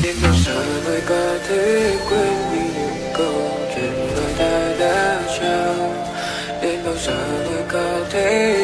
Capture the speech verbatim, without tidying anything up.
Đến bao giờ mới có thể quên đi những câu chuyện đôi ta đã trao. Đến bao giờ mới có thể